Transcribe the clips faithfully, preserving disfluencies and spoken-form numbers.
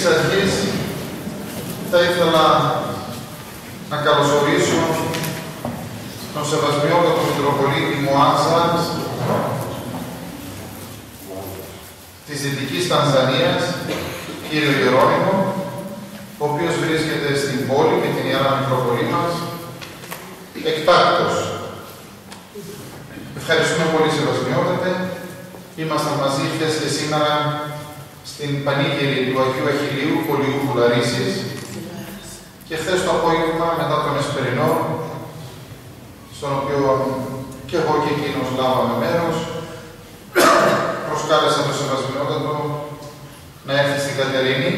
αρχής θα ήθελα να καλωσορίσω τον Σεβασμιότατο Μητροπολίτη Μουάζα της Δυτικής Τανζανίας, κύριο Γερόνιμο, ο οποίος βρίσκεται στην πόλη και την Ιερά Μητροπολή μας εκτάκτος. Ευχαριστούμε πολύ, Σεβασμιότατε. Ήμασταν μαζί χθες και σήμερα στην πανήγυρη του Αγίου Αχιλλείου Πολιού Λαρίσης και χθες το απόγευμα, μετά τον Εσπερινό, στον οποίο και εγώ και εκείνος λάβαμε μέρος, προσκάλεσα τον Σεβασμιότατο να έρθει στην Κατερίνη.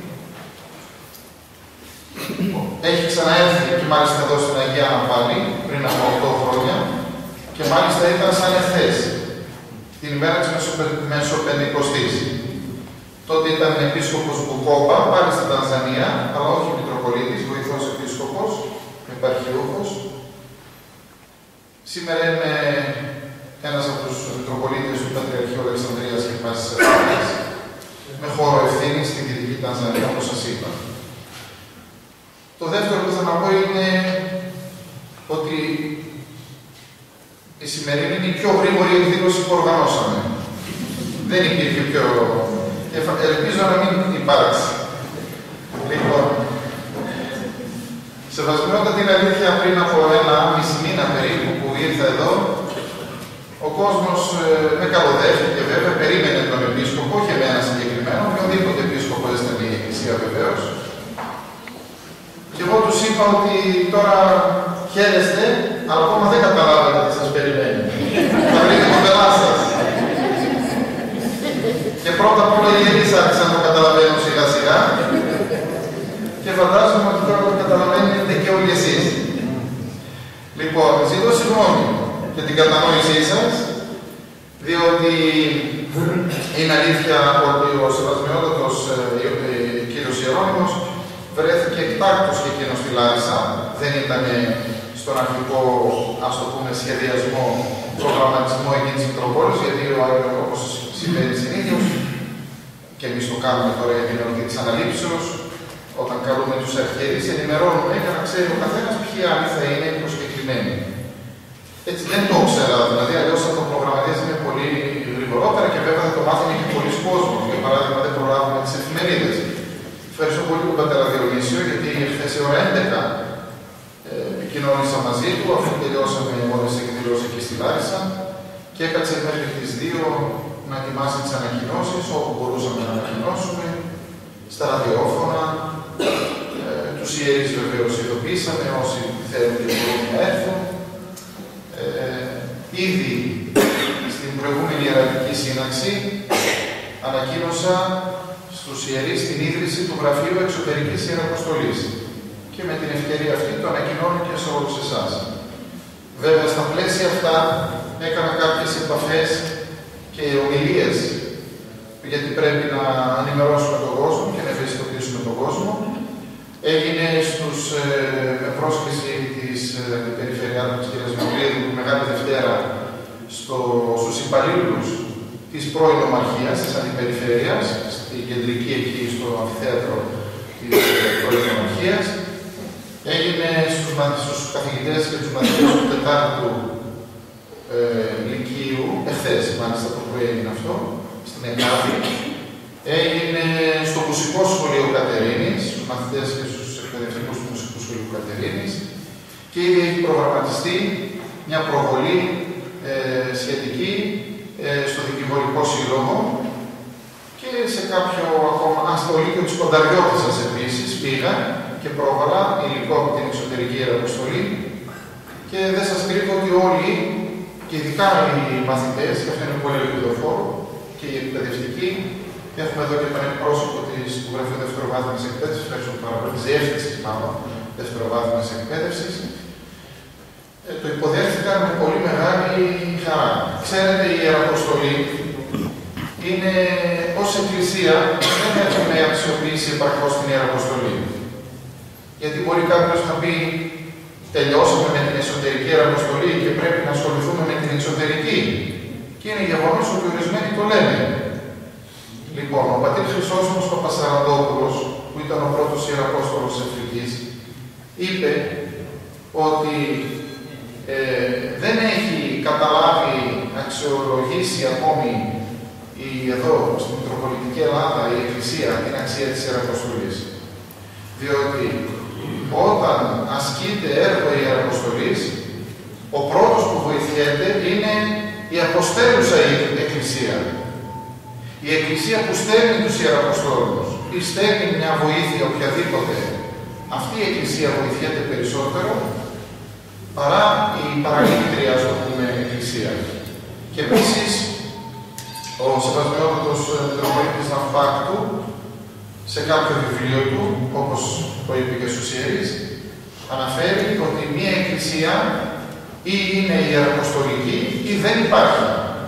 Έχει ξαναέρθει και μάλιστα εδώ στην Αγία Αναπάλη πριν από οκτώ χρόνια και μάλιστα ήταν σαν εχθές, την ημέρα της Μεσοπεντηκοστής. Τότε ήταν επίσκοπος Μπουκόμπα, πάλι στην Τανζανία, αλλά όχι Μητροπολίτης, βοηθός επίσκοπος, επαρχιούχος. Σήμερα είναι ένας από τους Μητροπολίτες του Πατριαρχείου Αλεξανδρίας και Πάσης Ελλάδας, με χώρο ευθύνη στην Δυτική Τανζανία, όπως σας είπα. Το δεύτερο που θα να πω είναι ότι η σημερινή είναι η πιο γρήγορη εκδήλωση που οργανώσαμε. Δεν υπήρχε πιο... Ελπίζω να μην υπάρξει. Λοιπόν, Σεβασμιότατη, την αλήθεια, πριν από ένα μισή μήνα περίπου που ήρθα εδώ, ο κόσμος ε, με καλοδέχτηκε, βέβαια, περίμενε τον επίσκοπο, όχι εμένα συγκεκριμένο, οποιοδήποτε επίσκοπο έστελνε η Εκκλησία βεβαίως. Και εγώ τους είπα ότι τώρα χαίρεστε, αλλά ακόμα δεν καταλάβατε τι σας περιμένει. Θα βρείτε τον πελά σας. Και πρώτα απ' όλα οι ιερείς άρχισαν να το καταλαβαίνουν σιγά σιγά και φαντάζομαι ότι τώρα το καταλαβαίνετε και όλοι εσείς. Λοιπόν, ζητώ συγγνώμη για την κατανόησή σας, διότι είναι αλήθεια ότι ο Σεβασμιότατος ε, κύριος Γερόνιμος βρέθηκε εκτάκτος και εκείνος στη Λάρισα. Δεν ήταν στον αρχικό, ας το πούμε, σχεδιασμό, προγραμματισμό εκείνης της Μητροπόλης, γιατί όπως συμβαίνει συνήθως, και εμείς το κάνουμε τώρα για την εορτή της Αναλήψεως, όταν καλούμε τους αρχιερείς, ενημερώνουμε για να ξέρει ο καθένας ποιοι άλλοι θα είναι προσκεκλημένοι. Έτσι δεν το ήξερα, δηλαδή, αλλιώς θα το προγραμματίζαμε πολύ γρηγορότερα και βέβαια θα το μάθουμε και πολλοί κόσμος. Για παράδειγμα, δεν προλάβουμε τις εφημερίδες. Ευχαριστώ πολύ τον πατέρα Διονύσιο, γιατί χθες η ώρα έντεκα ε, επικοινώνησα μαζί του, αφού τελειώσαμε όλες τις εκδηλώσεις εκεί στη Λάρισα και έκατσε μέχρι τις δύο να ετοιμάσει τις ανακοινώσεις, όπου μπορούσαμε να ανακοινώσουμε, στα ραδιόφωνα, ε, τους ιερείς βεβαίως ειδοποίησαμε, όσοι θέλουν και μπορούν να έρθουν. Ε, ήδη στην προηγούμενη ιεραρχική σύναξη ανακοίνωσα στους ιερείς την ίδρυση του Γραφείου Εξωτερικής Ιεραποστολής και με την ευκαιρία αυτή το ανακοινώνω και σε όλους εσάς. Βέβαια, στα πλαίσια αυτά έκανα κάποιες επαφές και ομιλίες, γιατί πρέπει να ενημερώσουμε τον κόσμο και να ευαισθητοποιήσουμε τον κόσμο. Έγινε στους, ε, με πρόσκληση της ε, Περιφερειάρχης κ. Μαυρίδου, Μεγάλη Δευτέρα, στο, στους υπαλλήλους της πρώην Ομαρχίας, της Αντιπεριφέρειας, στην κεντρική εκεί, στο αμφιθέατρο της πρώην Ομαρχίας. Έγινε στους, στους καθηγητές και τους μαθητές του Τετάρτου ε, Λυκείου, εχθές μάλιστα το πρωί έγινε αυτό, στην Εκάδη. Έγινε στο Μουσικό Σχολείο Κατερίνης, στους μαθητές και στους εκπαιδευτικούς του Μουσικού Σχολείου Κατερίνης, και ήδη έχει προγραμματιστεί μια προβολή ε, σχετική ε, στο Δικηγορικό Σύλλογο και σε κάποιο ακόμα, α, στο Λύκειο της Κονταριώτισσας επίσης πήγα και πρόβαλα υλικό από την εξωτερική ιεραποστολή και δεν σας κρύβω ότι όλοι, και ειδικά οι μαθητές, και αυτό είναι πολύ ελπιδοφόρο, και οι εκπαιδευτικοί, έχουμε εδώ και τον εκπρόσωπο της, του Γραφείου Δευτεροβάθμιας Εκπαίδευσης, ευχαριστώ πάρα πολύ, της Διεύθυνσης μάλλον Δευτεροβάθμιας Εκπαίδευσης, ε, το υποδέχθηκαν με πολύ μεγάλη χαρά. Ξέρετε, η Ιεραποστολή είναι ως Εκκλησία, δεν έχουμε αξιοποιήσει επαρκώς την Ιεραποστολή. Γιατί μπορεί κάποιος να πει, τελειώσαμε με την εσωτερική Ιεραποστολή και πρέπει να ασχοληθούμε με την εξωτερική. Και είναι γεγονός ότι ορισμένοι το λένε. Λοιπόν, ο πατήρ Χρυσόσtomος Παπασαραντόπουλος, που ήταν ο πρώτος Ιεραπόστολος της Εθνικής, είπε ότι ε, δεν έχει καταλάβει, αξιολογήσει ακόμη η, εδώ, στην Μητροπολιτική Ελλάδα, η Εκκλησία, την αξία της Ιεραποστολής. Διότι όταν ασκείται έργο Ιεραποστολής, ο πρώτος που βοηθιέται είναι η αποστέλουσα Εκκλησία. Η Εκκλησία που στέλνει τους Ιεραποστόλους ή στέλνει μια βοήθεια οποιαδήποτε, αυτή η Εκκλησία βοηθιέται περισσότερο παρά η παραλήπτρια, ας το πούμε, Εκκλησία. Και επίσης, ο Σεβασμιότατος Μητροπολίτης Ναυπάκτου, σε κάποιο βιβλίο του, όπως το είπε και στους Ιερείς, αναφέρει ότι μια Εκκλησία ή είναι ιεραποστολική ή δεν υπάρχει.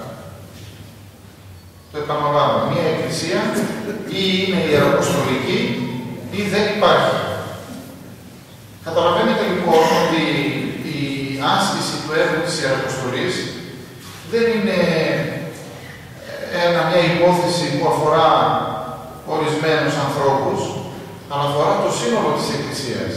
Το επαναλαμβάνω, μια Εκκλησία ή είναι ιεραποστολική ή δεν υπάρχει. Καταλαβαίνετε λοιπόν ότι η άσκηση του έργου της Ιεραποστολής δεν είναι ένα, μια υπόθεση που αφορά ορισμένους ανθρώπους, αλλά αφορά το σύνολο της Εκκλησίας.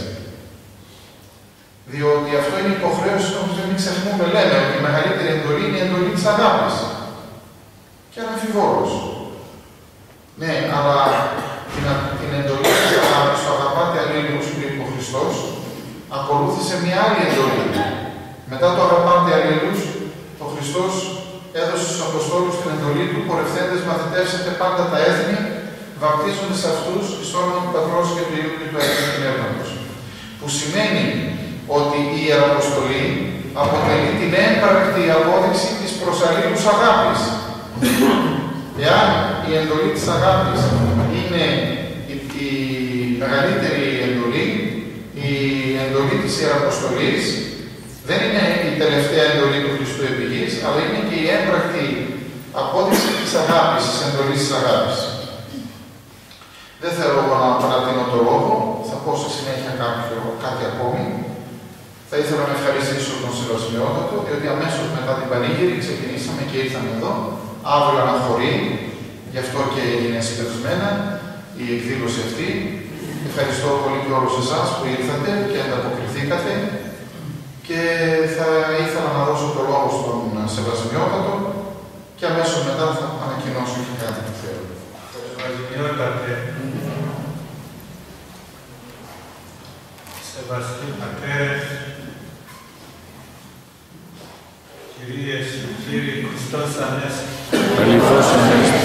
Διότι αυτό είναι υποχρέωση, όμως δεν μην ξεχνούμε, λέμε ότι η μεγαλύτερη εντολή είναι η εντολή της αγάπης. Και αναμφιβόλως. Ναι, αλλά την, την εντολή της αγάπης, το αγαπάτε αλλήλους που είπε ο Χριστός, ακολούθησε μια άλλη εντολή. Μετά το αγαπάτε αλλήλους, ο Χριστός έδωσε στους Αποστόλους την εντολή του, πορευθέντες μαθητεύσετε πάντα τα έθνη, βαπτίζοντας αυτούς στο όνομα του Πατρός και του Υιού και του Αγίου Πνεύματος. Που σημαίνει ότι η Ιεραποστολή αποτελεί την έμπρακτη απόδειξη της προς αλλήλους αγάπης. Εάν η εντολή της αγάπης είναι η, η μεγαλύτερη εντολή, η εντολή της Ιεραποστολής δεν είναι η τελευταία εντολή του Χριστού επί γης, αλλά είναι και η έμπρακτη απόδειξη της αγάπης, της εντολής της αγάπης. Δεν θέλω εγώ να παρατείνω το λόγο, θα πω σε συνέχεια κάποιο, κάτι ακόμη. Θα ήθελα να ευχαριστήσω τον Σεβασμιότατο, διότι αμέσως μετά την πανήγυρη ξεκινήσαμε και ήρθαμε εδώ. Αύριο αναχωρεί, γι' αυτό και έγινε συμπευσμένα η εκδήλωση αυτή. Ευχαριστώ πολύ και όλους εσάς που ήρθατε και ανταποκριθήκατε. Και θα ήθελα να δώσω το λόγο στον Σεβασμιότατο και αμέσως μετά θα ανακοινώσω και κάτι που θέλω. Σεβασμιότατε, σεβαστοί πατέρες, κυρίες και κύριοι, Χριστός Ανέστη. Αληθώς Ανέστη.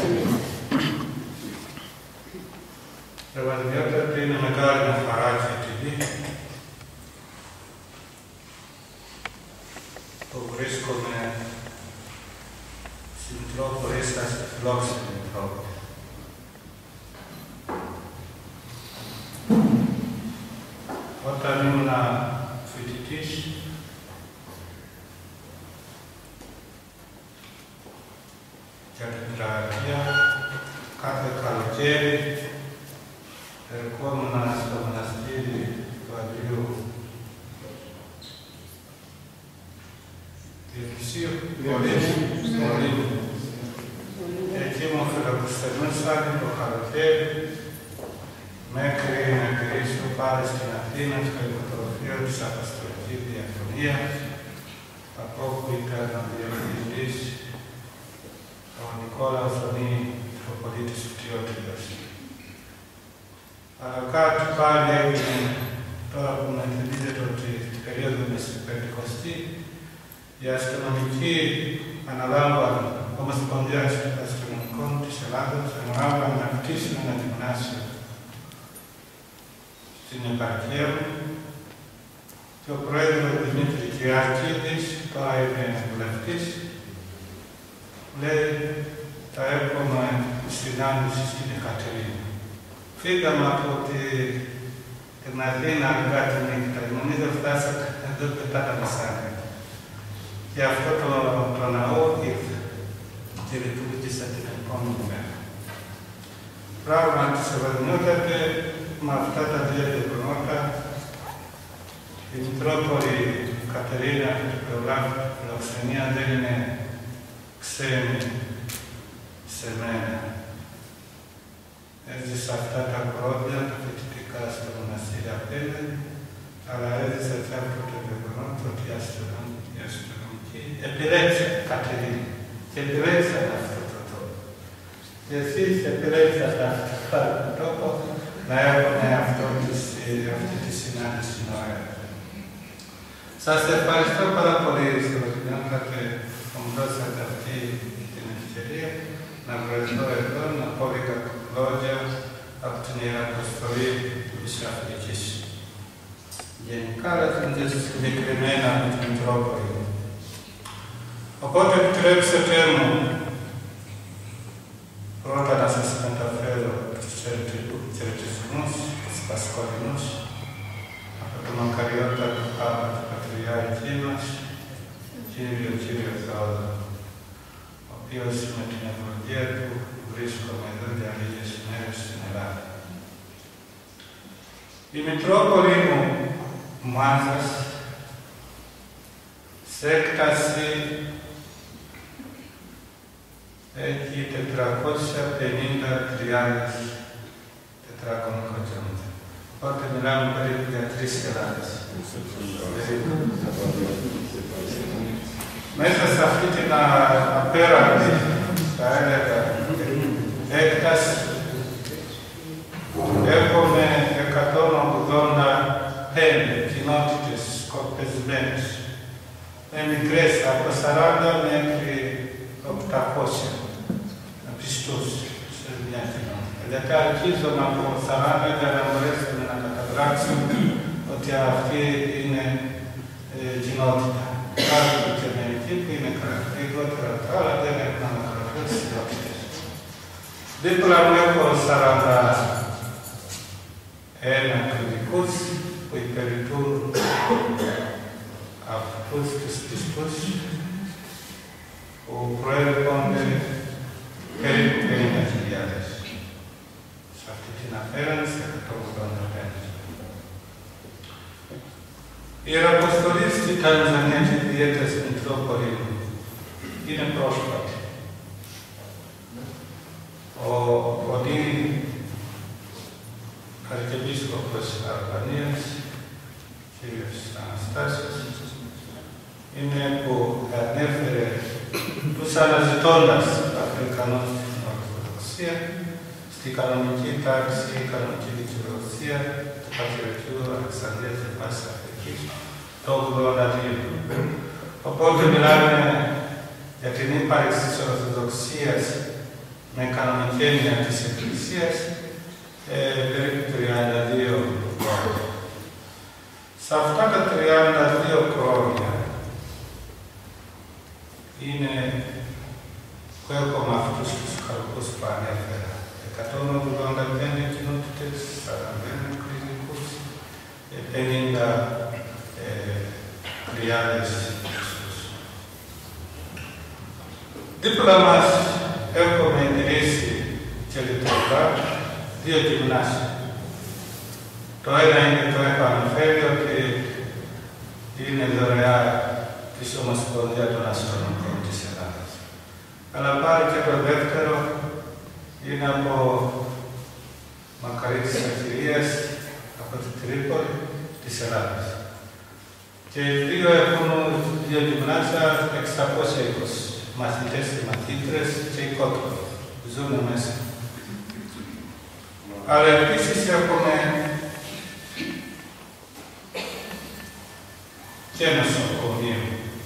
Σεβασμιότατε, είναι μεγάλη μου χαρά και τιμή που βρίσκομαι στην Μητρόπολη σας, στη φιλόξενη Μητρόπολη. Όταν ήμουν φοιτητής, για την τετραετία, κάθε καλοκαίρι ερχόμουν στο μοναστήρι του Αγίου Διοικησίου, Μολύνου. Εκεί μου φιλοξενούσαν το καλοκαίρι μέχρι να γυρίσω πάλι στην Αθήνα, στο υποτροφείο της Αποστολικής Διακονίας, από όπου ήταν ο διευθυντής ο Νικόλαος Ωνή, Μητροπολίτης Φτιώτιδος. Αλλά κάτι πάλι έγινε, τώρα που με θυμίζετε ότι στην περίοδο μεσοπεντηκοστή, οι αστυνομικοί αναλάμβαν, ο Ομοσπονδίας Αστυνομικών της Ελλάδας, αναλάμβαν να κτίσουν ένα γυμνάσιο στην επαρχία μου και ο πρόεδρος Δημήτρη Κυριαρχίδης, τώρα είναι βουλευτής, λέει θα έρχομαι στην Άνοιξη στην Εκατερίνη. Φύγαμε από την Αθήνα αργά τη νύχτα, εμείς δεν φτάσαμε, δεν πετάγαμε σαν. Και αυτό το, το ναό ήρθε και λειτουργήσα την επόμενη μέρα. Πράγματι, Σεβασμιότατε, με αυτά τα δύο γεγονότα, η Μητρόπολη Κατερίνα και το προγράμμα φιλοξενία δεν είναι ξένη σε μένα. Έζησα αυτά τα χρόνια, τα φοιτητικά στο μοναστήρι απέναντι, αλλά έζησα και αυτό το γεγονός ότι η αστυνομική επιλέξαν Κατερίνη και επιλέξαν αυτό το τόπο. Και εσείς επιλέξατε αυτό το τόπο να έχουμε αυτή τη συνάντηση νωρέα. Σας ευχαριστώ πάρα πολύ στο που μου δώσατε αυτή την ευκαιρία να βρεθώ εδώ, να πω λίγα λόγια από την Ιεραποστολή της Αφρικής. Γενικά, αλλά και συγκεκριμένα με την Μητρόπολη. Οπότε επιτρέψτε μου πρώτα να σας μεταφέρω τους χαιρετισμούς, τους πασχολινούς, από τον μακαριότατο Πάπα του Πατριάρχη μας, κύριο κύριο Θεόδωρο, ο οποίος με την ευλογία του βρίσκομαι εδώ για λίγες μέρες στην Ελλάδα. Η Μητρόπολη μου, Μάζας, σε έκταση έχει τετρακόσια πενήντα χιλιάδες τετράγωνο χιλιόμετρα. Οπότε μιλάμε περίπου για τρεις Ελλάδες. Μέσα σε αυτή την απέραντη, θα έλεγα, έκταση, έχουμε εκατόν ογδόντα πέντε κοινότητες σκορπισμένες, με μικρές από σαράντα μέχρι οκτακόσια πιστούς σε μια κοινότητα. Γιατί αρχίζουμε από σαράντα για να μπορέσουμε να καταγράψουμε ότι αυτή είναι ε, κοινότητα. Υπάρχουν και μερικοί που είναι λιγότερα από άλλα, δεν έχουν αναγραφές κοινότητες. Δίπλα μου έχω σαράντα ένα κληρικούς που υπηρετούν αυτούς τους πιστούς που προέρχονται περίπου πενήντα χιλιάδες. Σε αυτή την απέρανση εκατόν ογδόντα πέντε. Η Ιεραποστολή στη Τανζανία και ιδιαίτερα στην Μητρόπολη είναι πρόσφατη. Ο Οδύρη Αρχιεπίσκοπος Αλβανίας, κύριος Αναστάσιος, είναι που ανέφερε τους αναζητώντας Αφρικανούς στην Ορθοδοξία, στη κανονική τάξη, η κανονική δικαιοδοσία του Πατριαρχείου Αλεξανδρίας και Πάσης Αφρικής, το ογδόντα δύο. Οπότε μιλάμε για την ύπαρξη της Ορθοδοξίας με κανονική έννοια της Εκκλησίας ε, περίπου τριάντα δύο χρόνια. Σε αυτά τα τριάντα δύο χρόνια είναι που έχουμε αυτούς τους καρπούς που ανέφερα. εκατόν ογδόντα πέντε κοινότητες, σαράντα ένα κληρικούς, πενήντα χιλιάδες πιστούς. Δίπλα μας έχουμε ιδρύσει και λειτουργά δύο γυμνάσια. Το ένα είναι, το έχω αναφέρει, ότι είναι δωρεά της Ομοσπονδίας των Αστυνομικών της Ελλάδας. Αλλά πάλι και το δεύτερο είναι από Μακαρίτης Αρχηρίας, από την Τρίπολη της Ελλάδας. Και οι δύο έχουν δύο γυμνάσια, εξακόσια είκοσι μαθητές και μαθήτρες και οικότροφοι. Ζουν μέσα. Αλλά επίσης έχουμε και νοσοκομείο.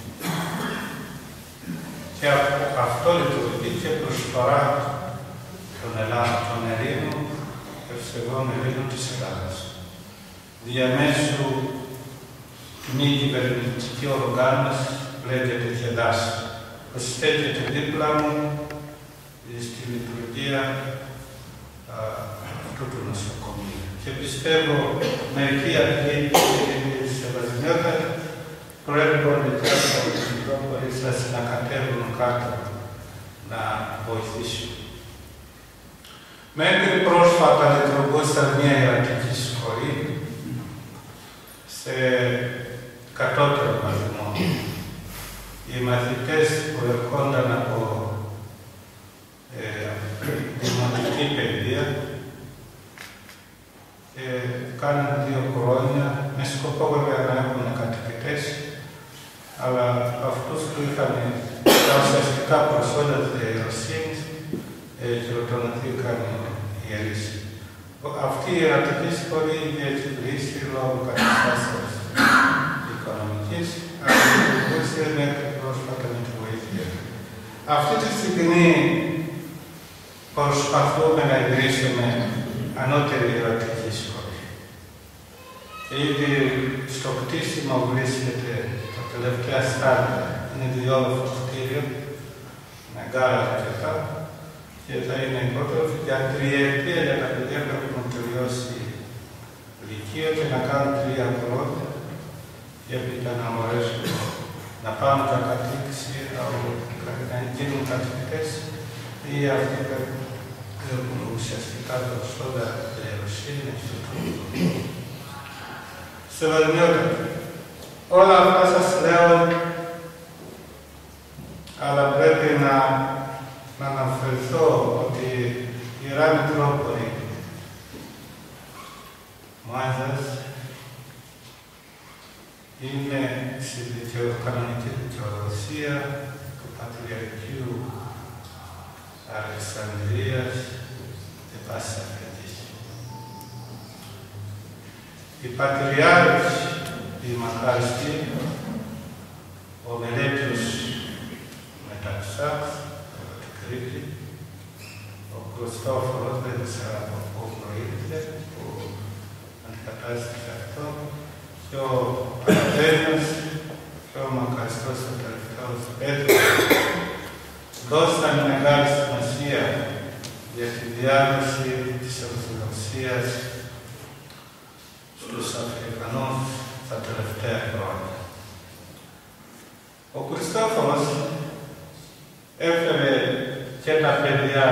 Και αυτό λειτουργεί και προσφορά των Ελλάδων, των Ελλήνων, ευσεβών Ελλήνων της Ελλάδας. Διαμέσου μη κυβερνητική οργάνωση λέγεται ΧΕΔΑΣ, που στέκεται δίπλα μου στη λειτουργία α, αυτού του νοσοκομείου. Και πιστεύω μερικοί αυτοί οι σεβασμιότατοι προέρχονται και από την Μητρόπολη σας να κατέβουν κάτω να βοηθήσουν. Μέχρι πρόσφατα λειτουργούσαν μια ιερατική σχολή σε κατώτερο βαθμό. Οι μαθητές που ερχόνταν από ε, δημοτική παιδεία προσόντα της ιεροσύνης χειροτονωθήκαν ιερείς. Αυτή η ιερατική σχολή είχε εξυπηρήσει λόγω καταστάσεως οικονομικής, αλλά λειτουργούσε μέχρι πρόσφατα με τη βοήθεια. Αυτή τη στιγμή προσπαθούμε να ιδρύσουμε ανώτερη ιερατική σχολή. Ήδη στο κτίσιμο βρίσκεται τα τελευταία στάδια. Είναι διόλοφο κτίριο, μεγάλα αρκετά, και θα είναι υπότροφη για τριετία για τα παιδιά που έχουν τελειώσει λυκείο και να κάνουν τρία χρόνια και έπειτα να μπορέσουν να πάρουν τα κατοίκηση, να γίνουν καθηγητές ή αυτοί που έχουν ουσιαστικά προσόντα ιεροσύνης. Σεβασμιότατοι, όλα αυτά σας λέω, αλλά πρέπει να, να αναφερθώ ότι η Ιερά Μητρόπολη Μάζας είναι στη κανονική δικαιοδοσία του Πατριαρχείου Αλεξανδρίας και πάσης Αφρικής. Οι Πατριάρχες, οι Μακαριστοί, ο Μελέτιος Μεταξάς, από την Κρήτη, ο Χριστόφορος, δεν ξέρω από πού προήλθε, που αντικατάστησε αυτό, και ο Παναθένιος και ο Μακαριστός ο τελευταίος Πέτρος δώσαν μεγάλη σημασία για τη διάδοση της Ορθοδοξίας στους Αφρικανούς τα τελευταία χρόνια. Ο Χριστόφορος έφερε και τα παιδιά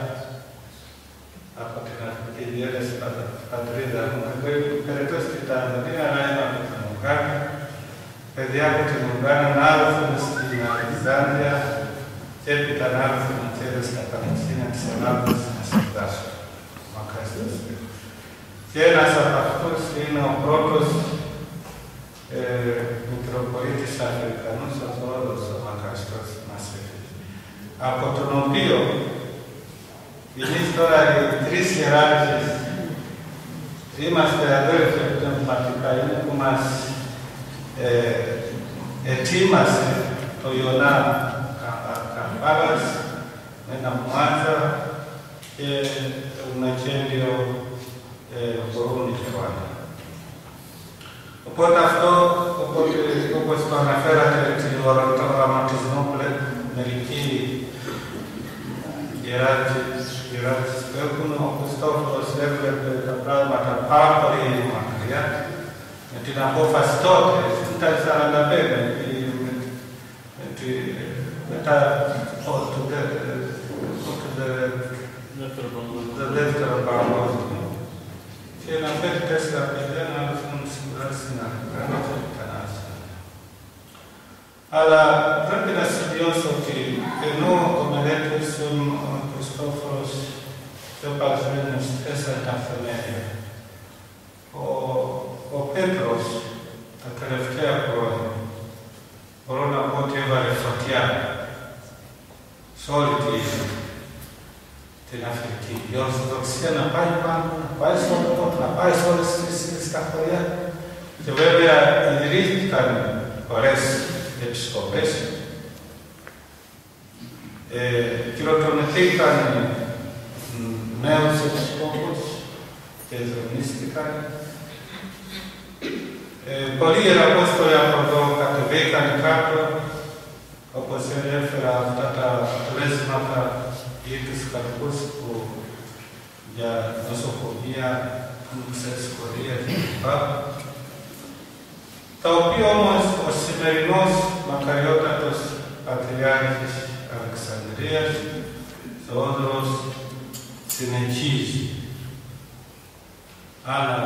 από την Αφρική διέλευση πατρίδα μου, περιττώς και τα Ανδρία, αλλά ένα από την Ουγγάνα, παιδιά από την Ουγγάνα να έρθουν στην Αλεξάνδρεια και έπειτα να έρθουν και στα Πανεπιστήμια της Ελλάδας να σπουδάσουν. Μακαριστός. Και ένας από αυτούς είναι ο πρώτος ε, Μητροπολίτης Αφρικανούς, ο Θόδωρος ο Μακαριστός μας έφερε. Από τον οποίο εμείς τώρα οι τρεις ιεράρχες είμαστε αδέρφοι πνευματικά, είναι που μας ε, ετοίμασε το Ιωνά Καμπάλας με ένα μάτσα και το Νακέλιο Μπορούνι και Βάνα. Οπότε αυτό, οπότε, όπως το αναφέρατε, τον γραμματισμό που λέτε, μερικοί ιεράρχες που έχουν, ο Χριστόφορος έβλεπε τα πράγματα πάρα πολύ μακριά, με την απόφαση τότε, ήταν σαράντα πέντε, μετά το δεύτερο παγκόσμιο. Και να φέρει τέσσερα παιδιά να έρθουν συμβουλές στην Αφρικανία και κανένας. Αλλά πρέπει να σημειώσω ότι ενώ ο μελέτης ο Χριστόφορος και ο Παρθένιος έσαν τα θεμέλια, ο, ο Πέτρος τα τελευταία χρόνια μπορώ να πω ότι έβαλε φωτιά σε όλη την Αφρική. Η Ορθοδοξία να πάει πάνω, να πάει στον τόπο, να πάει σε όλες τις τα χωριά. Και βέβαια ιδρύθηκαν ωραίες επισκοπές, ε, χειροτονηθήκαν νέους επισκόπους και δρομίστηκαν. Ε, πολλοί ιεραπόστολοι από εδώ κατεβήκαν κάτω, όπως έφερα αυτά τα αποτελέσματα ή τους καρπούς που για νοσοκομεία, σχολεία κλπ. Τα οποία όμως ο σημερινός μακαριότατος Πατριάρχης Αλεξανδρίας, Θεόδωρος, συνεχίζει. Αλλά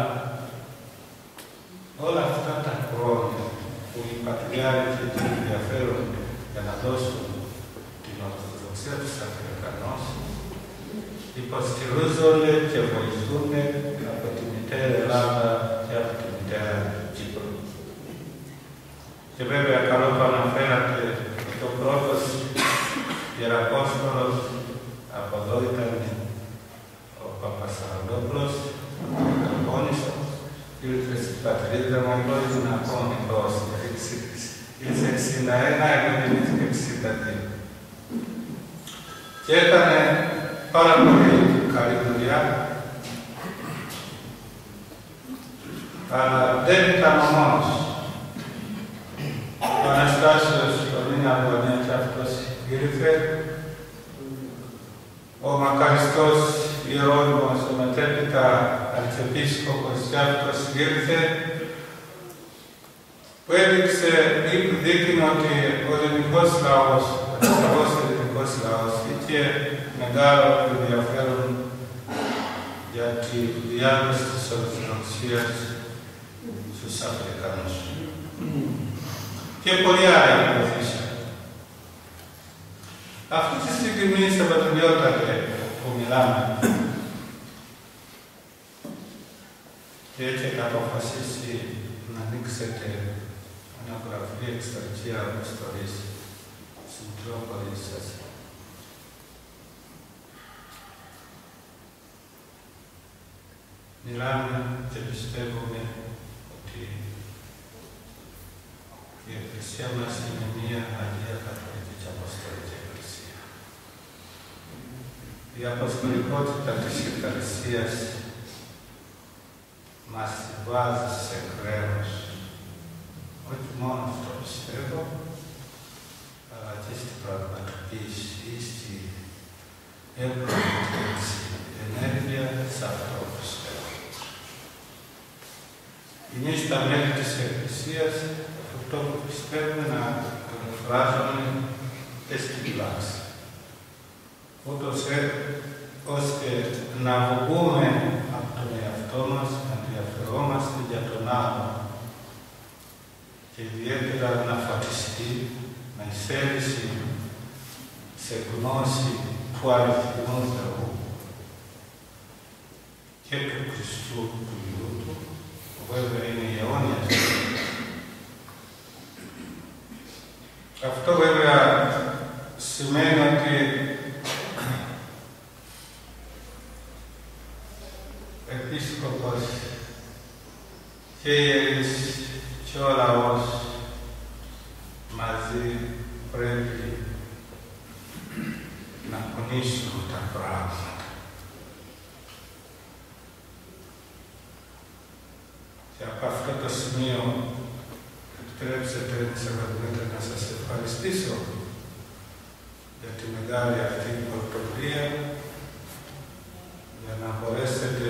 όλα αυτά τα χρόνια που οι Πατριάρχοι ενδιαφέρουν για να δώσουν την Ορθοδοξία τους Αφρικανούς, υποστηρίζονται και βοηθούνται από τη μητέρα Ελλάδα και από τη μητέρα Κύπρο. Και βέβαια καλό το αναφέρατε ότι ο πρώτος Ιεραπόστολος Απόστολος από εδώ ήταν ο Παπασαραντόπουλος, ο Καλπόνιστος, ήρθε στην πατρίδα μου, ήμουν ακόμα μικρός, ήρθε εξήντα ένα, εγώ γεννήθηκα εξήντα δύο. Και έκανε πάρα πολύ καλή δουλειά, αλλά δεν ήταν ο μόνος. Ο Αναστάσιος, ο Νίνα Αγωνία και αυτός ήρθε, ο μακαριστός Ιερώνυμος, ο μετέπειτα Αρχιεπίσκοπος και αυτός ήρθε, που έδειξε, δείχνει ότι ο ελληνικός λαός, ο αριστερός ελληνικός λαός, είχε μεγάλο ενδιαφέρον για τη διάδοση της Ορθοδοξίας στους Αφρικανούς. Και πολλοί άλλοι βοηθήσαν. Αυτή τη στιγμή Σαββατοκύριακο που μιλάμε, και έχετε αποφασίσει να ανοίξετε ένα γραφείο εξταρχία αποστολής στην Μητρόπολη σας. Μιλάμε και πιστεύουμε ότι η Εκκλησία μας είναι μία Αγία Καθολική και Αποστολική Εκκλησία. Η αποστολικότητα της Εκκλησίας μας βάζει σε χρέος, όχι μόνο στο πιστεύω, αλλά και στην πραγματοποίηση ή στην εμπροκριτική ενέργεια σε αυτό που πιστεύω. Εμείς τα μέλη της Εκκλησίας, αυτό που πιστεύουμε να εκφράζουμε και στην πράξη. Ούτως ώστε να βγούμε από τον εαυτό μας, να ενδιαφερόμαστε για τον άλλο και ιδιαίτερα να φωτιστεί, να εισέλθει σε γνώση του αληθινού Θεού και του Χριστού του Υιού του, που βέβαια είναι η αιώνια ζωή. Αυτό βέβαια σημαίνει ότι Επίσκοπος και οι ιερείς και ο λαός μαζί πρέπει να κονίσουν τα πράγματα. Και από αυτό το σημείο επιτρέψετε Σαββατοκύριακο να σας ευχαριστήσω για τη μεγάλη αυτή πρωτοβουλία, για να μπορέσετε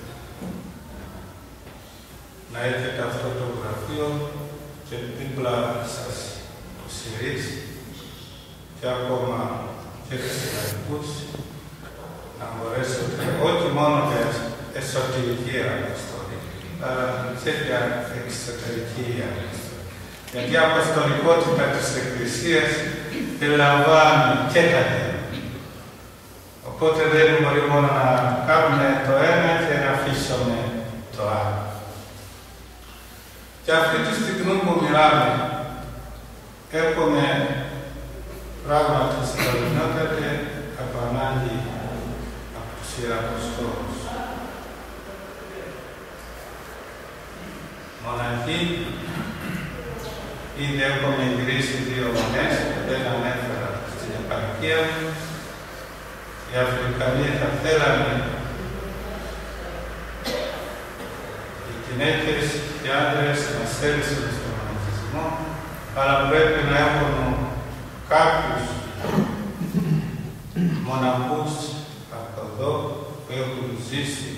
να έχετε αυτό το γραφείο και δίπλα σας τους ιερείς και ακόμα και τους ιεραρχούς να μπορέσετε όχι μόνο για εσωτερική αποστολή, αλλά και για εξωτερική αποστολή. Γιατί η αποστολικότητα της Εκκλησίας περιλαμβάνει και τα δύο. Οπότε δεν μπορεί μόνο να κάνουμε το ένα και να αφήσουμε το άλλο. Και αυτή τη στιγμή που μιλάμε, έχουμε πράγματι συντονινότατε από ανάγκη από τους Ιεραποστόλους. Μοναχοί, ήδη έχουμε εγκρίσει δύο μονές που δεν ανέφερα στην επαρχία. Οι Αφρικανοί θα θέλανε οι γυναίκες και οι άντρες να στέλνουν στον μοναχισμό, αλλά πρέπει να έχουν κάποιους μοναχούς από εδώ που έχουν ζήσει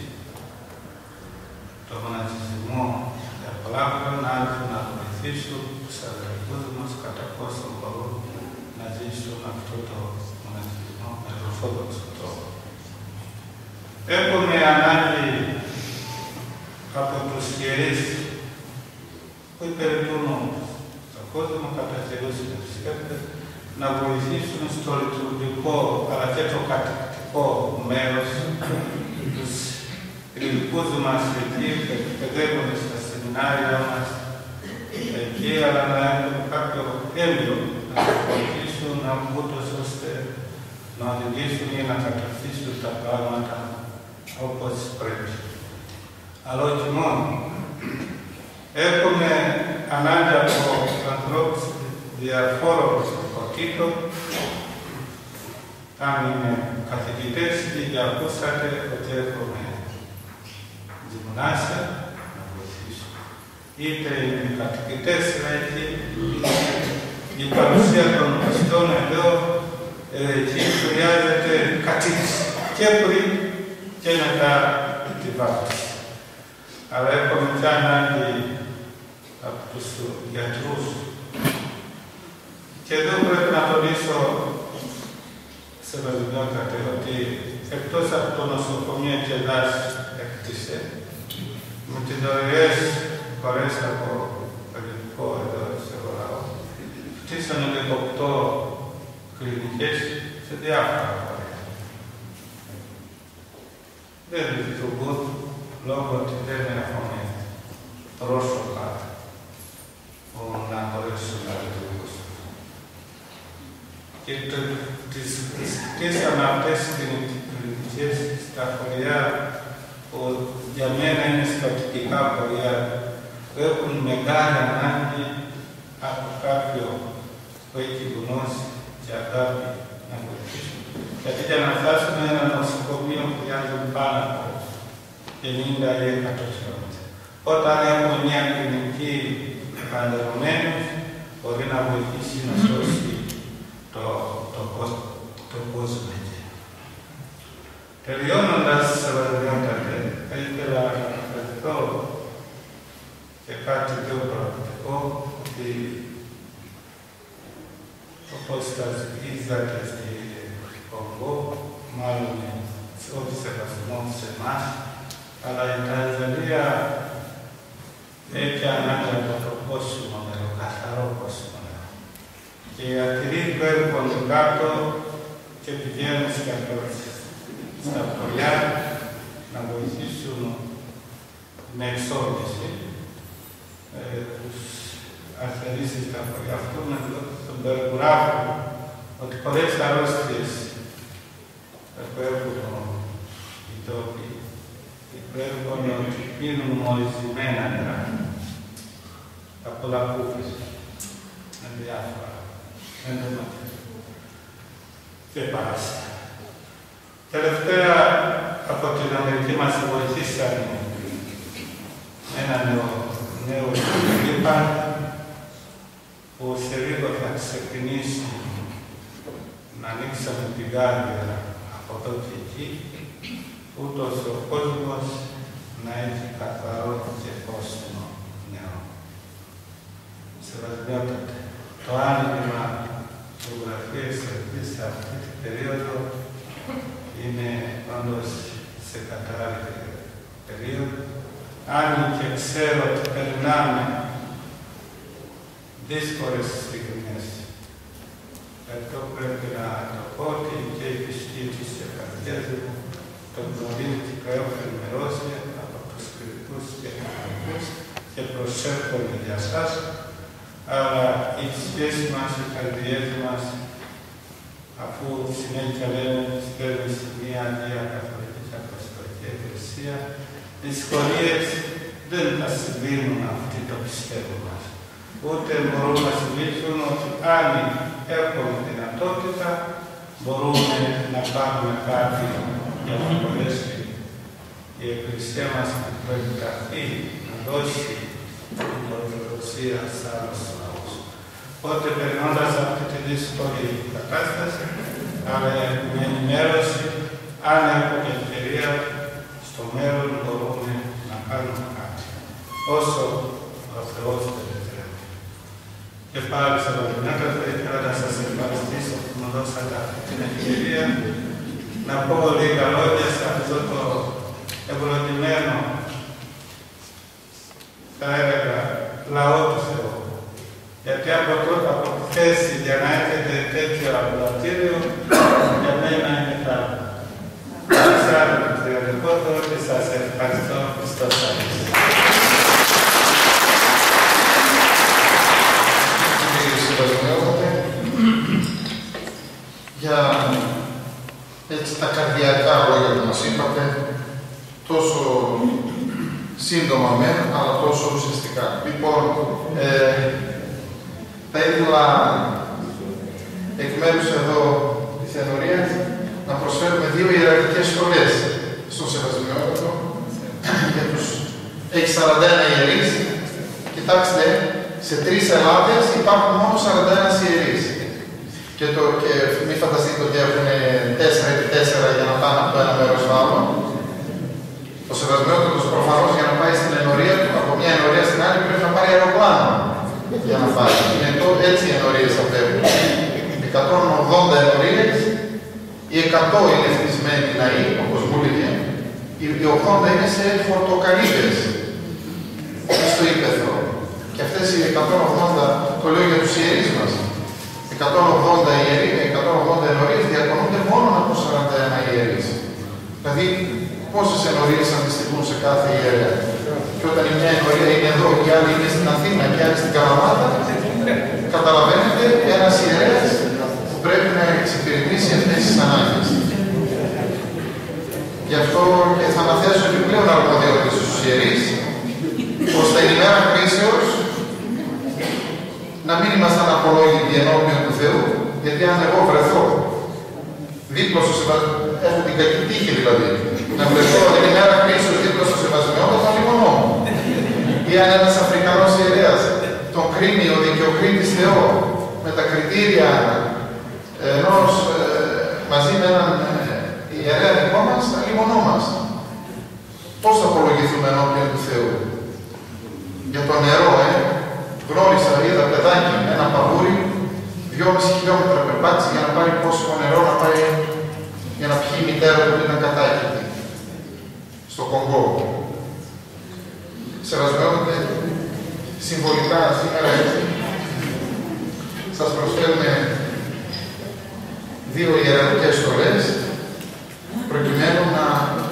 το μοναχισμό για πολλά χρόνια, άρχισαν να βοηθήσουν τους αδερφούς μας κατά πόσο μπορούν να ζήσουν αυτό το μοναχισμό με τον ορθόδοξο τρόπο. Έχουμε ανάγκη από τους ιερείς που υπηρετούν στον κόσμο κατά καιρούς επισκέπτες να βοηθήσουν στο λειτουργικό αλλά και το κατακτικό μέρος τους ελληνικούς μας εκεί που εκπαιδεύονται στα σεμινάρια μας εκεί, αλλά να έχουν κάποιο έμπειρο να βοηθήσουν ούτως ώστε να οδηγήσουν ή να κατευθύνουν τα πράγματα όπως πρέπει. Αλλά όχι μόνο. Έχουμε ανάγκη από ανθρώπους διαφόρων προσωπικότητων, αν είναι καθηγητές, ήδη ακούσατε ότι έχουμε γυμνάσια να βοηθήσουμε. Είτε είναι καθηγητές λαϊκοί, η παρουσία των πιστών εδώ, εκεί χρειάζεται κατήξη και πριν και μετά τη βάπτιση. Αλλά έχουμε και ανάγκη από τους γιατρούς. Και εδώ πρέπει να τονίσω σε βασιλιότατε ότι εκτός από το νοσοκομείο και δάση έκτισε, με τις δωρεές χωρές από ελληνικό εδώ σε Βορράο, χτίσανε δεκαοκτώ κλινικές σε διάφορα χωριά. Δεν λειτουργούν λόγω ότι δεν έχουμε πρόσωπα που να μπορέσουν να λειτουργήσουν. Και τις χτίσαμε αυτές τις κλινικές στα χωριά που για μένα είναι στατικά χωριά που έχουν μεγάλη ανάγκη από κάποιον που έχει γνώση και αγάπη να βοηθήσουν. Γιατί για να φτάσουμε ένα νοσοκομείο χρειάζεται πάνω από ενενήντα ή εκατό χιλιόμετρα. Όταν έχουμε μια κλινική επανδεδομένη, μπορεί να βοηθήσει να σώσει το, το, το κόσμο εκεί. Τελειώνοντας, σεβασμιότατε, θα ήθελα να αναφερθώ και κάτι πιο πραγματικό, ότι όπως τα ζητήσατε στη Κονγκό, μάλλον όχι σεβασμό σε εμάς, αλλά η Τανζανία έχει ανάγκη από το πόσιμο νερό, καθαρό πόσιμο νερό. Και οι αρτηροί που έρχονται κάτω και πηγαίνουν στα χωριά να βοηθήσουν με εξόρυξη ε, τους ασθενείς στα χωριά. Αυτό με τον περιγράφω ότι πολλές αρρώστιες που έχουν οι τόποι πρέπει ότι πίνουν μολυσμένα νερά από λακκούβες με διάφορα εντοματικά και παράσιτα. Τελευταία από την Αμερική μας βοηθήσανε ένα νέο, νέο κλίπα που σε λίγο θα ξεκινήσει να ανοίξαμε την γάρδια από εδώ και εκεί, ούτως ο κόσμος να έχει καθαρό και πόσιμο νερό. Σεβασμιότατε, το άνοιγμα φωτογραφίες σε αυτή την περίοδο είναι όντως σε κατάλληλη περίοδο. Αν και ξέρω ότι περνάμε δύσκολες στιγμές, αυτό πρέπει να το πω ότι και η πιστή της καρδιάς μου τον γνωρίζετε έχω ενημερώσει από τους κριτικούς και κριτικούς και προσεύχομαι για σας, αλλά η σχέση μας, οι καρδιές μας, αφού συνέχεια λέμε στέλνει σε μια Αγία Καθολική και Αποστολική Εκκλησία, δυσκολίες δεν θα συμβαίνουν αυτή το πιστεύω μας. Ούτε μπορούν να συμβήσουν ότι αν έχουμε δυνατότητα μπορούμε να πάρουμε κάτι για να μπορέσει η Εκκλησία μας να προεταχθεί, να δώσει την Ορθοδοξία σε άλλους λαούς. Οπότε, περνώντας αυτή τη δύσκολη κατάσταση, αλλά με ενημέρωση, αν έχουμε ευκαιρία, στο μέλλον μπορούμε να κάνουμε κάτι, όσο ο Θεός το επιτρέπει. Και πάλι, σε Βαγγελιάτα, θα ήθελα να σας ευχαριστήσω που μου δώσατε αυτή την ευκαιρία να πω λίγα λόγια σε αυτό το ευλογημένο, θα έλεγα, λαό του Θεού. Γιατί από τότε, από τη θέση για να έχετε τέτοιο αυλατήριο, για μένα είναι θαύμα. Σας άδω και σας ευχαριστώ στο σας. Για έτσι τα καρδιακά λόγια που μας είπατε, τόσο σύντομα μεν, αλλά τόσο ουσιαστικά. Λοιπόν, ε, θα ήθελα εκ μέρους εδώ της ενορίας να προσφέρουμε δύο ιεραρχικές σχολές στο Σεβασμιότατο για τους έχει σαράντα ένα ιερείς. Κοιτάξτε, σε τρεις Ελλάδες υπάρχουν μόνο σαράντα ένα ιερείς. Και, το, και μην φανταστείτε ότι έχουν τέσσερα επί τέσσερα για να πάνε από το ένα μέρος στο άλλο. Ο Σεβασμιότατος προφανώς για να πάει στην ενορία του, από μια ενορία στην άλλη πρέπει να πάρει αεροπλάνο για να πάει. Είναι το, έτσι οι ενορίες απέχουν. εκατόν ογδόντα ενορίες, οι εκατό είναι ευτισμένοι λαοί, όπως μου έλεγε, οι ογδόντα είναι σε φορτοκαλύβες στο ύπαιθρο. Και αυτές οι εκατόν ογδόντα, το λέω για τους ιερείς μας, εκατόν ογδόντα ιερείς, εκατόν ογδόντα ενορίες διακονούνται μόνο από σαράντα ένα ιερείς. Δηλαδή, πόσες ενορίες αντιστοιχούν σε κάθε ιερέα. Και όταν η μια ενορία είναι εδώ και η άλλη είναι στην Αθήνα και η άλλη στην Καλαμάτα, καταλαβαίνετε ένας ιερέας που πρέπει να εξυπηρετήσει αυτές τις ανάγκες. Γι' αυτό και θα αναθέσω επιπλέον αρμοδιότητες στους ιερείς, ώστε η ημέρα κρίσεως να μην ήμασταν απολόγητοι ενώπιον του Θεού, γιατί αν εγώ βρεθώ δίπλα στο Σεβασμιότατο, έχω την κακή τύχη δηλαδή, να βρεθώ την ημέρα κρίσεως δίπλα στο Σεβασμιότατο, θα λιμονώ. Ή αν ένας Αφρικανός ιερέας τον κρίνει ο δικαιοκρίτης Θεό με τα κριτήρια ενός ε, μαζί με έναν ε, ιερέα δικό μας, θα λιμονόμαστε. Πώς θα απολογηθούμε ενώπιον του Θεού. Για το νερό, ε, γνώρισα, είδα παιδάκι με ένα παγούρι, δυόμισι χιλιόμετρα περπάτησε για να πάρει πόσιμο νερό να πάει για να πιει η μητέρα του που ήταν κατάκητη. Στο Κονγκό. Σεβασμιότατε, συμβολικά σήμερα έτσι, σας προσφέρουμε δύο ιεραρχικές σχολές, προκειμένου να,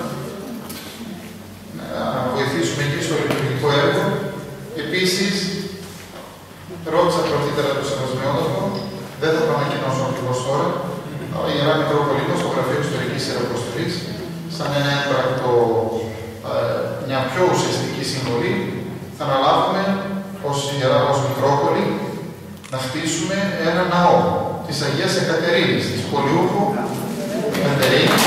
να βοηθήσουμε εκεί στο λειτουργικό έργο. Επίσης, ρώτησα πρωτήτερα του Σεβασμιότατο, δεν θα το ανακοινώσω ακριβώς τώρα, αλλά η Ιερά Μητρόπολη στο Γραφείο Ιστορικής Ιεραποστολής, σαν ένα έμπρακτο, ε, μια πιο ουσιαστική συμβολή, θα αναλάβουμε ως Ιερά, ως Μητρόπολη, να χτίσουμε ένα ναό της Αγίας Εκατερίνης, της Πολιούχου Εκατερίνης,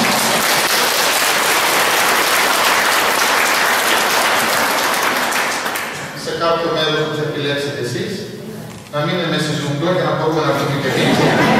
σε κάποιο μέρος που θα επιλέξετε εσείς, να μην είναι μέσα στη ζούγκλα και να μπορούμε να βγούμε και εμείς.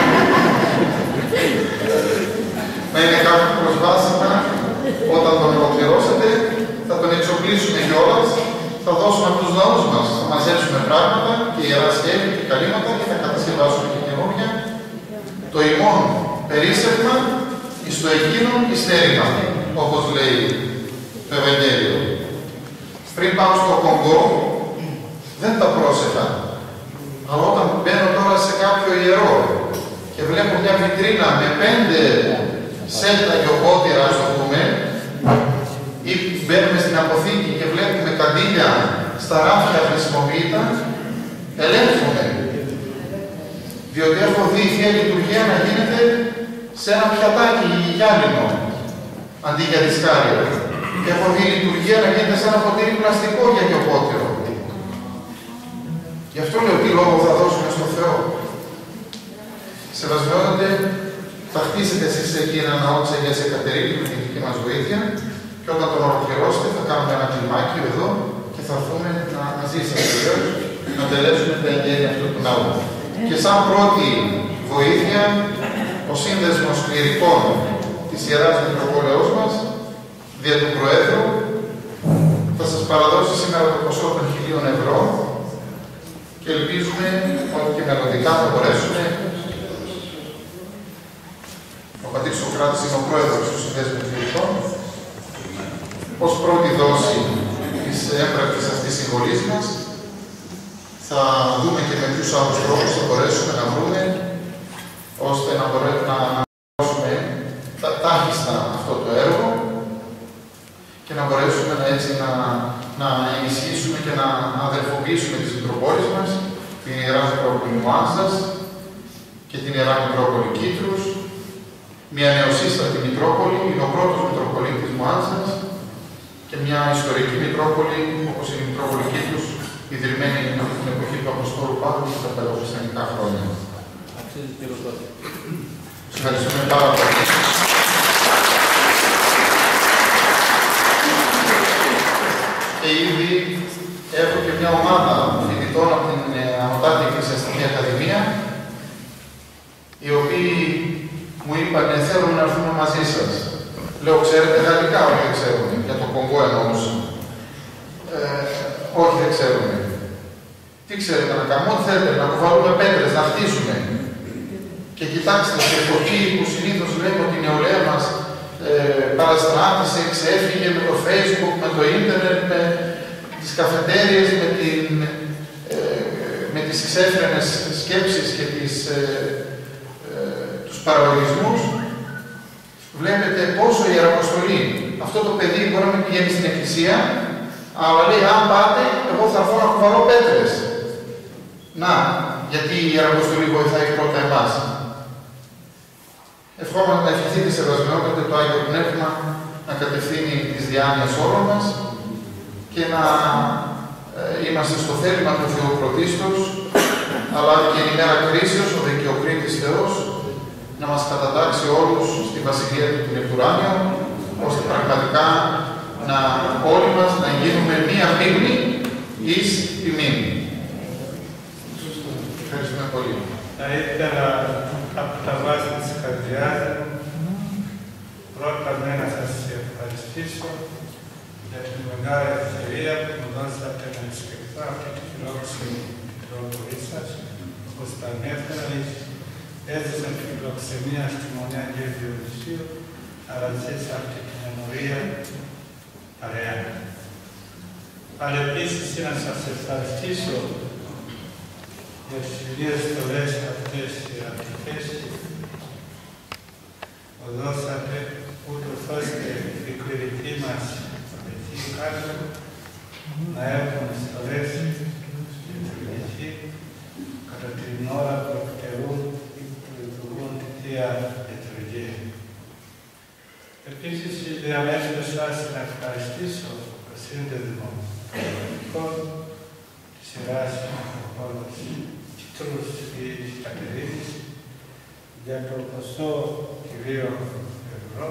Να είναι κάπου προσβάσιμα, όταν τον ολοκληρώσετε, θα τον εξοπλίσουμε κιόλας, θα δώσουμε από τους ναούς μας, θα μαζέψουμε πράγματα και ιερά σκεύη και καλύματα και θα κατασκευάσουμε και καινούργια. Το ημών περίσσευμα εις το εκείνον ειστέρημα, όπως λέει το Ευαγγέλιο. Πριν πάω στο Κονγκό, δεν τα πρόσεχα. Αλλά όταν μπαίνω τώρα σε κάποιο ιερό και βλέπω μια βιτρίνα με πέντε σέλτα γιοκότηρα, ας το πούμε, ή μπαίνουμε στην αποθήκη και βλέπουμε καντήλια στα ράφια χρησιμοποιητά, ελέγχομαι. Διότι έχω δει η Θεία Λειτουργία να γίνεται σε ένα πιατάκι γυάλινο, αντί για δισκάρια. Και έχω δει η λειτουργία να γίνεται σε ένα ποτήρι πλαστικό για γιοκότηρο. Γι' αυτό λέω τι λόγο θα δώσουμε στον Θεό. Σεβασμιότατε, θα χτίσετε εσείς εκεί ένα ναό της Αγίας Εκατερίνης με τη δική μας βοήθεια και όταν τον ολοκληρώσετε θα κάνουμε ένα κλιμάκιο εδώ και θα έρθουμε να, μαζί σας βεβαίως να τελέσουμε τα εγγένεια αυτού του ναού. Και σαν πρώτη βοήθεια, ο σύνδεσμος κληρικών της Ιεράς Μητροπόλεως μας, δια του Προέδρου, θα σας παραδώσει σήμερα το ποσό των χιλίων ευρώ και ελπίζουμε ότι και μελλοντικά θα μπορέσουμε. Ο πατήρ Σοκράτης είναι ο πρόεδρος του Συνδέσμου Κληρικών. Ως πρώτη δόση της έμπρακτης αυτής συμβολής μας, θα δούμε και με ποιους άλλους τρόπους θα μπορέσουμε να βρούμε, ώστε να μπορέσουμε να δώσουμε τάχιστα αυτό το έργο και να μπορέσουμε να, έτσι, να, να ενισχύσουμε και να αδελφοποιήσουμε τις Μητροπόλεις μας, την Ιερά Μητρόπολη Μουάνζας και την Ιερά Μητρόπολη Κίτρους μια νεοσύστατη Μητρόπολη, είναι ο πρώτος Μητροπολίτης Μοάνσας και μια ιστορική Μητρόπολη, όπως είναι η Μητρόπολη Κήτους, ιδρυμένη από την εποχή του Αποστόλου Παύλου στα παλαιοχριστιανικά χρόνια. Σας ευχαριστούμε πάρα πολύ. Και ήδη έχω και μια ομάδα φοιτητών από την Ανωτάτη Εκκλησιαστική Ακαδημία, οι οποίοι μου είπαν, θέλουν να έρθουμε μαζί σας. Λέω, ξέρετε γαλλικά? Όχι, δεν ξέρουμε. Για το Κονγκό εννοούσα. Ε, όχι, δεν ξέρουμε. Τι ξέρετε να κάνουμε? Ό,τι θέλετε, να κουβαλούμε πέτρες, να χτίσουμε. Και κοιτάξτε, σε εποχή που συνήθως λέμε ότι η νεολαία μας ε, παραστράτησε, ξέφυγε με το Facebook, με το ίντερνετ, με τις καφετέριες, με, την, ε, με τις ξέφρενες σκέψεις και τις, ε, ε, τους παραλογισμούς. Βλέπετε πόσο η Ιεραποστολή, αυτό το παιδί μπορεί να μην πηγαίνει στην εκκλησία, αλλά λέει, αν πάτε, εγώ θα έρθω να κουβαλώ πέτρες. Να, γιατί η Ιεραποστολή βοηθάει πρώτα εμάς. Ευχόμαστε να ευχηθείτε σεβασμιότατε το Άγιο Πνεύμα να κατευθύνει τις διάνοιες όλων μας και να ε, είμαστε στο θέλημα του Θεού πρωτίστως, αλλά και η μέρα κρίσεως, ο δικαιοκρίτης Θεός, να μας κατατάξει όλους στη Βασιλεία του την Επτουράνιο, ώστε πραγματικά να όλοι μας να γίνουμε μία μνήμη εις τη μνήμη. Ευχαριστούμε πολύ. Θα ήθελα από τα βάση της καρδιάς μου πρώτα να σας ευχαριστήσω για την μεγάλη ευκαιρία που μου δώσατε να επισκεφθώ αυτή τη φιλόξενη Μητρόπολη σας. Όπως τα ανέφερα, έζησα την φιλοξενία στη Μονή Αγίου Διονυσίου, αλλά ζήσα αυτή την ενορία παρέα. Αλλά επίσης να σας ευχαριστήσω για τις ιδίες στολές αυτές οι αρχικές που δώσατε, ούτως ώστε οι κληρικοί μας εκεί κάτω να έχουν στολές στην κληρική κατά την ώρα που εκτελούν που λειτουργούν τη Θεία Λειτουργία. Επίσης, διαμέσως σας να ευχαριστήσω το σύνδεσμο των της σειράς όλους Κίτρους της Κατερίνης για το ποσό κυρίων ευρώ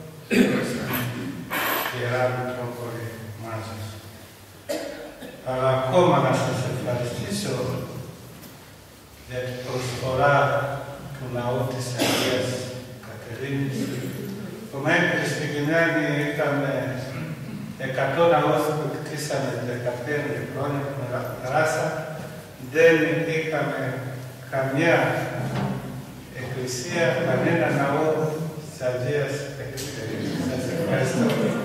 στη Ιερά Μητρόπολη Μάζας. Αλλά ακόμα να σας ευχαριστήσω για την προσφορά του ναού της Αγίας Κατερίνης, που μέχρι συγκεκριμένη είχαμε εκατό ναούς που κτίσαμε δεκαπέντε χρόνια που περάσαν, δεν είχαμε καμιά εκκλησία, κανένα ναό της Αγίας Κατερίνης. Σας ευχαριστώ.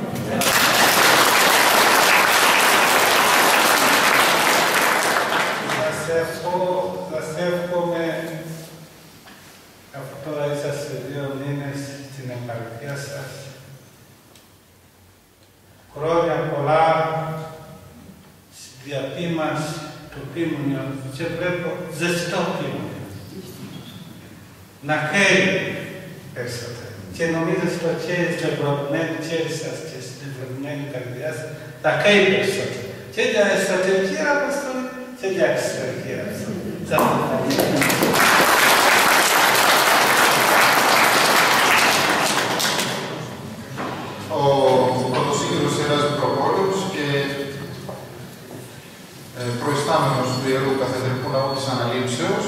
Σας εύχομαι, αφού τώρα είσαστε δύο μήνες στην επαρχία σας, χρόνια πολλά στη διαπή μας του πίμνιου και βλέπω ζεστό πίμνιο. Να καίει περισσότερο. Και νομίζω στο χέρι, στο ευλογημένο χέρι σας και στην ευλογημένη καρδιά σας, θα καίει περισσότερο. Και για εσωτερική αποστολή και για εξωτερική αποστολή. Σας ευχαριστώ. Ο πρωτοσύγκρος Ιεράς Μητροπόλεως και ε, προϊστάμενος του Ιερού Καθεδρικού Ναού της Αναλήψεως,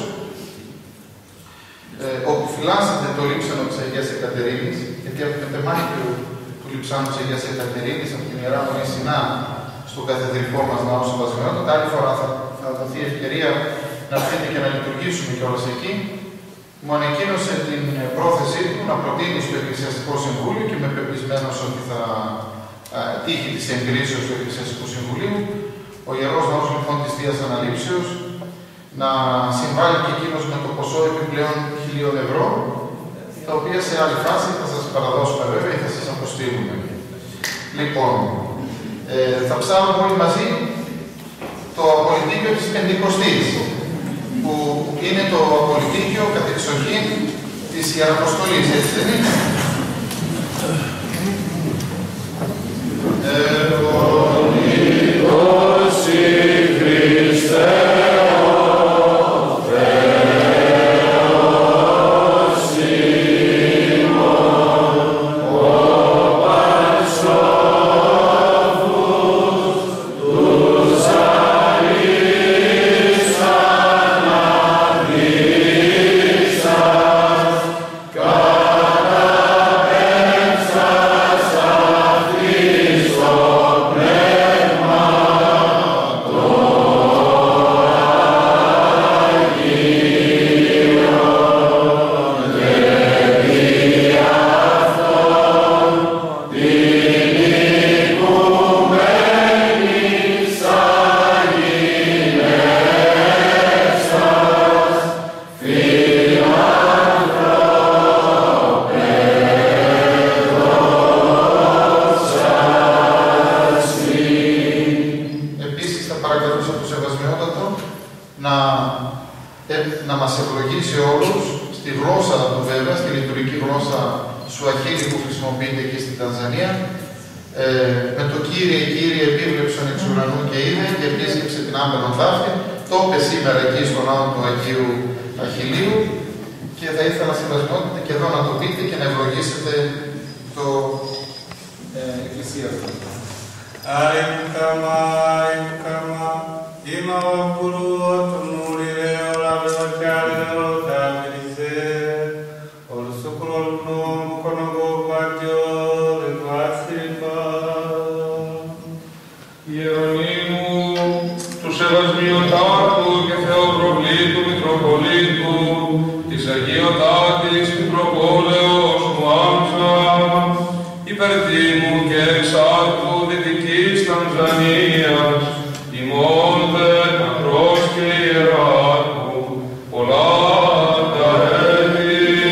ε, όπου φυλάσσεται το λείψανο της Αγίας Εκατερίνης, γιατί από το τεμάχιο του λείψανου της Αγίας Εκατερίνης, από την Ιερά Μονή Σινά, στο καθεδρικό μας ναό Σεβασμιότητα, άλλη φορά θα, θα δοθεί ευκαιρία να έρθετε και να λειτουργήσουμε κιόλας εκεί. Μου ανακοίνωσε την πρόθεσή του να προτείνει στο Εκκλησιαστικό Συμβούλιο και είμαι πεπισμένος ότι θα α, τύχει της εγκρίσεως του Εκκλησιαστικού Συμβουλίου ο Ιερός Ναός λοιπόν της Θείας Αναλήψεως να συμβάλλει και εκείνος με το ποσό επιπλέον χιλίων ευρώ, τα οποία σε άλλη φάση θα σας παραδώσουμε βέβαια ή θα σας αποστείλουμε. Λοιπόν, ε, θα ψάχνουμε όλοι μαζί το απολυτίκιο της Πεντηκοστής, που είναι το απολυτίκιο κατεξοχήν της Ιεραποστολής, έτσι δεν είναι? να μας ευλογήσει όλους στη γλώσσα του βέβαια, στη λειτουργική γλώσσα Σουαχίλη που χρησιμοποιείται εκεί στην Τανζανία, ε, με το Κύριε, Κύριε, επίβλεψον εξ ουρανού και είδε και επίσκεψε την άμενον ταύτη, το είπε σήμερα εκεί στον ναό του Αγίου Αχιλλείου και θα ήθελα συμβασμιότητα και εδώ να το πείτε και να ευλογήσετε το ε, εκκλησία αυτό. Αριмкαμα, αριмкαμα, ima okulu otunulire olabeokyale olutamirise olusukulu oluno mukono gw'okwadyo lwetwasimba. Ιερονίμου του Σεβασμιωτάτου και Θεοπροβλήτου Μητροπολίτου της Αγιωτάτης Μητροπόλεως Μουάμσα, υπερτίμου και εξάρτου Δυτικής Τανζανίας, ημών δε ναυρός και ιεράρχου, πολλά τα έτη.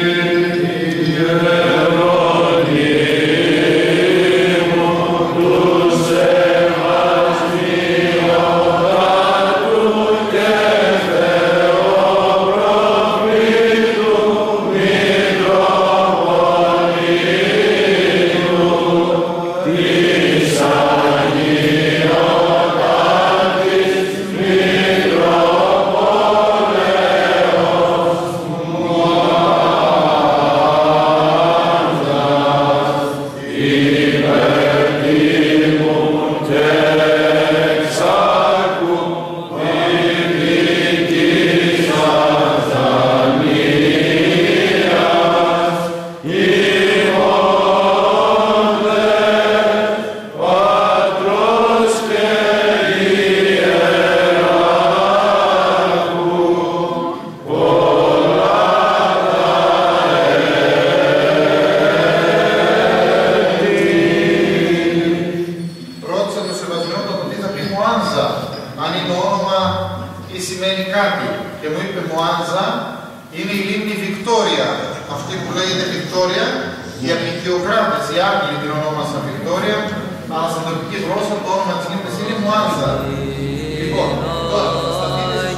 Αν είναι το όνομα ή σημαίνει κάτι και μου είπε Μουάνζα είναι η λίμνη Βικτόρια, αυτή που λέγεται Βικτόρια, οι απικιοκράτες, οι Άγγλοι την ονόμασαν Βικτόρια, αλλά στην τοπική γλώσσα το όνομα της λίμνης είναι Μουάνζα. Λοιπόν, τώρα θα σταθείτε στις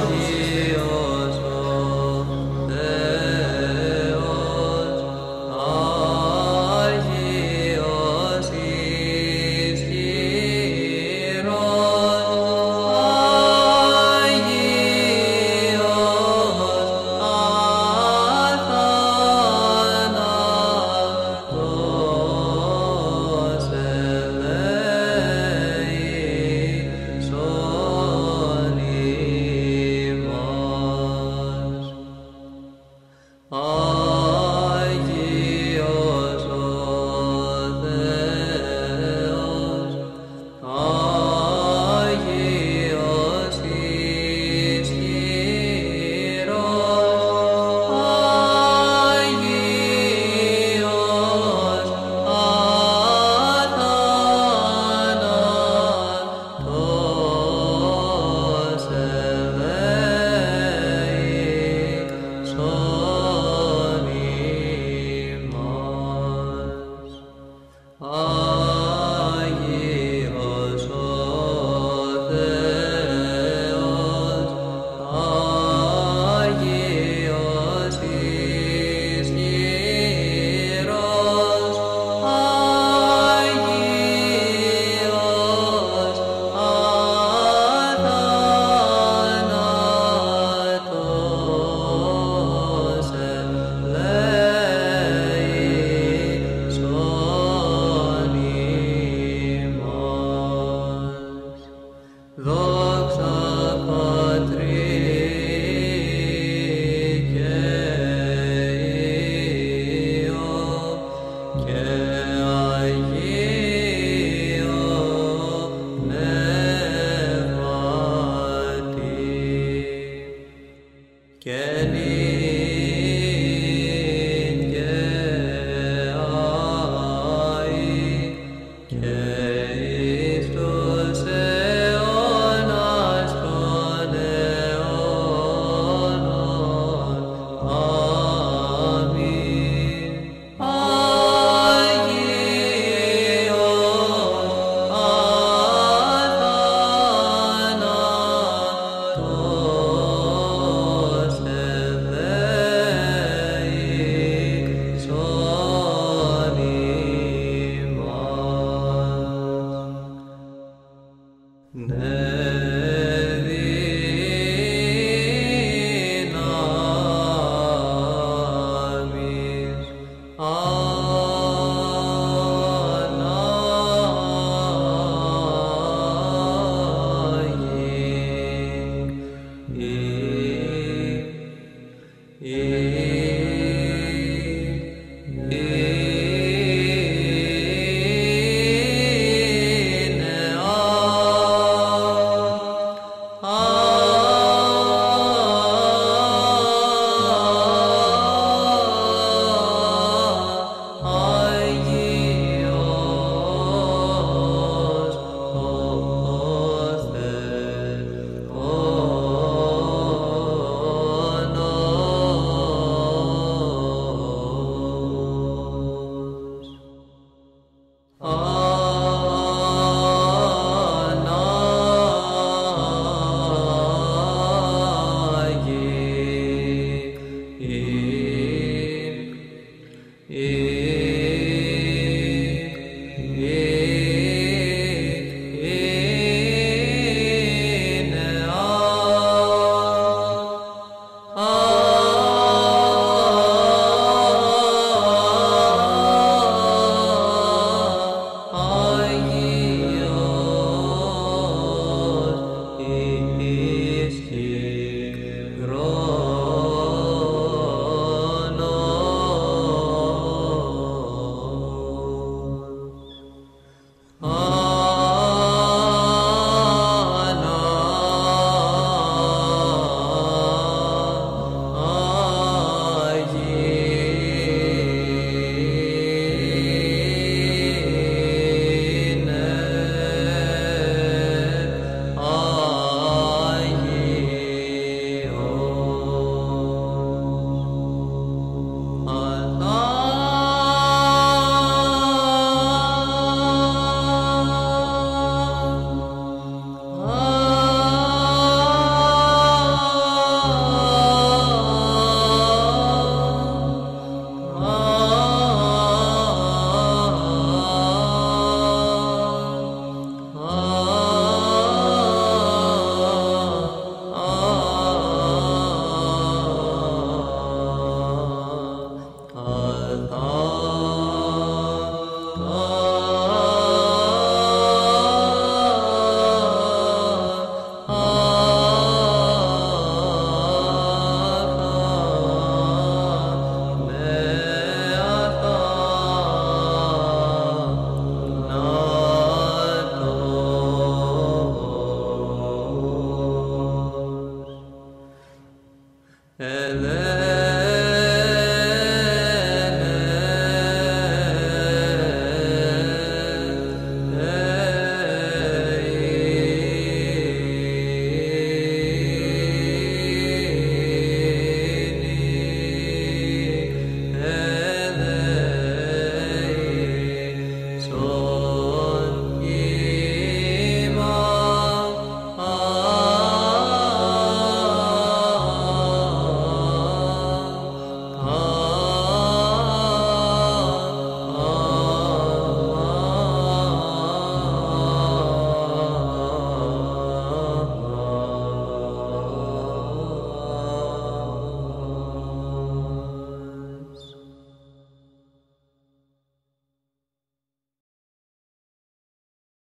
Ah